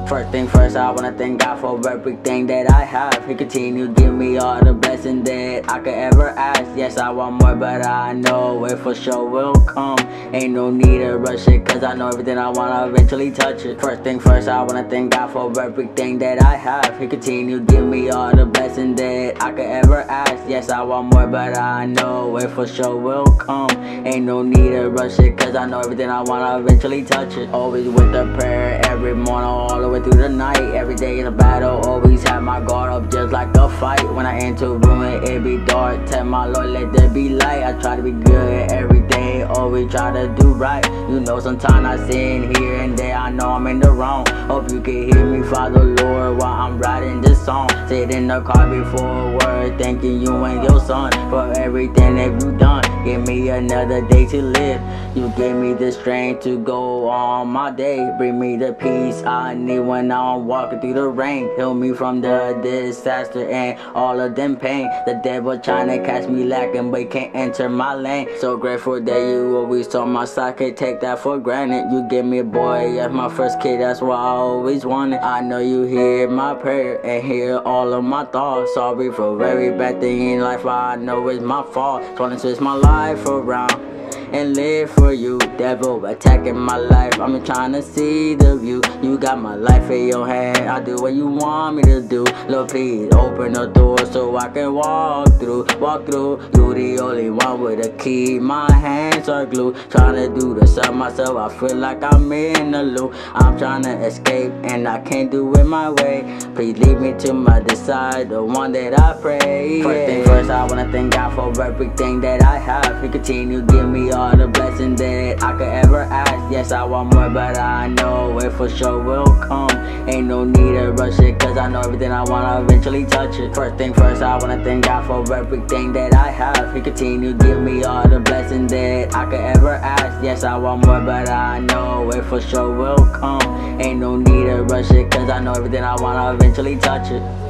First thing first, I wanna thank God for everything that I have. He continue to give me all the blessings that I could ever ask. Yes, I want more, but I know it for sure will come. Ain't no need to rush it, cause I know everything I wanna eventually touch it. First thing first, I wanna thank God for everything that I have. He continue to give me all the blessings that I could ever ask. Yes, I want more, but I know it for sure will come. Ain't no need to rush it, cause I know everything I wanna eventually touch it. Always with the prayer every morning, all the way through the night. Every day in a battle, always have my guard up just like a fight. When I enter room, it be dark. Tell my Lord, let there be light. I try to be good every day, always try to do right. You know, sometimes I sin here and there, I know I'm in the wrong. Hope you can hear me, Father Lord, while I'm writing this song. Sit in the car before work, thanking you and your son for everything that you done. Give me another day to live. You gave me the strength to go on my day. Bring me the peace I need when I'm walking through the rain. Heal me from the disaster and all of them pain. The devil trying to catch me lacking, but he can't enter my lane. So grateful that you always on my side, can't take that for granted. You gave me a boy as my first kid, that's what I always wanted. I know you hear my prayer and hear all of my thoughts. Sorry for every bad thing in life, I know it's my fault. Trying to twist my life around and live for you. Devil attacking my life, I'm trying to see the view. You got my life in your hand, I do what you want me to do. Lord, please open the door so I can walk through. You the only one with a key, my hands are glued. Trying to do this up myself, I feel like I'm in a loop. I'm trying to escape and I can't do it my way. Please lead me to my desire, the one that I pray. First thing first, I wanna thank God for everything that I have. He continue to give me all the blessings that I could ever ask. Yes, I want more, but I know it for sure will come. Ain't no need to rush it, cause I know everything I wanna eventually touch it. First thing first, I wanna thank God for everything that I have. He continue to give me all the blessings that I could ever ask. Yes, I want more, but I know it for sure will come. Ain't no need to rush it, cause I know everything I wanna eventually touch it.